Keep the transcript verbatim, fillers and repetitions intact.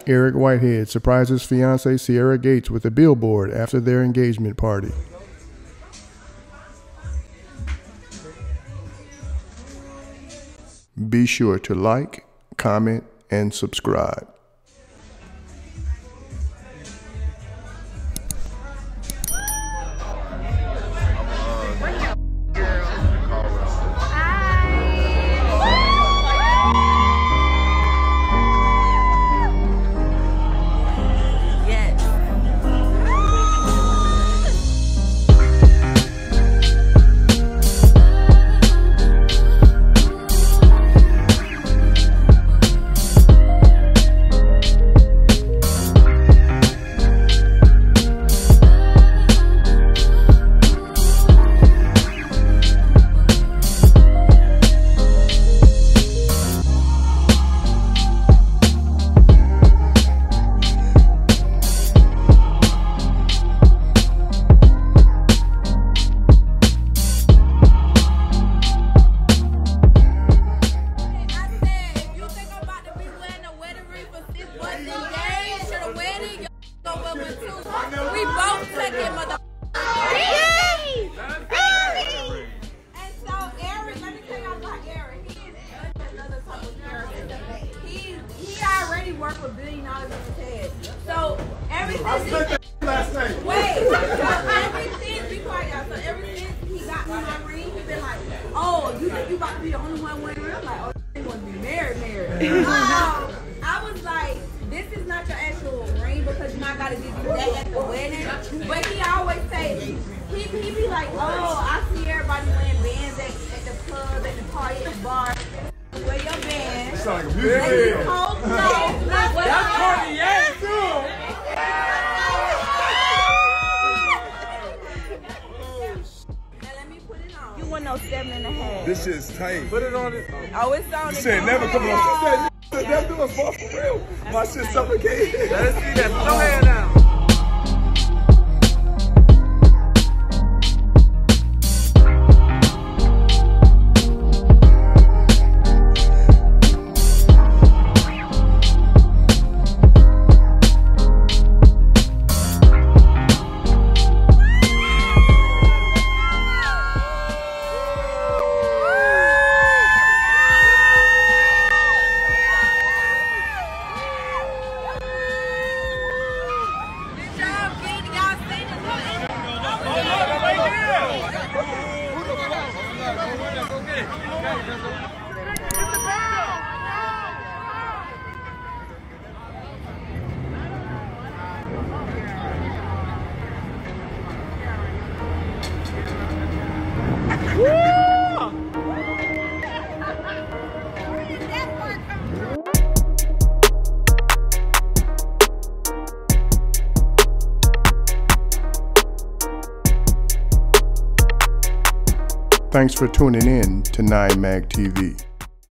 Eric Whitehead surprises fiancee Sierra Gates with a billboard after their engagement party. Be sure to like, comment, and subscribe. We both took it, mother. And so Eric, let me tell y'all about Eric. He is another type of character. He he already worked with billion dollars in his head. So everything. I said that last night. Wait. So everything. Be quiet, y'all. So ever since he got me my ring, he been like, "Oh, you think you about to be the only one wearing ring?" I'm like, "Oh, you want to be married, married." um, I was like, this is not your actual ring because you not gotta give you that at the wedding. But he always say, he, he be like, oh, I see everybody wearing bands at, at the club, at the party, at the bar. Wear your band. It's like a music video. That's Cartier too. You want no seven and a half. This shit's tight. Put it on it. Oh, it's on. You said never come on. That doing for real. My shit suffocated. Let us see that. Put your hand down. Thanks for tuning in to nine mag T V.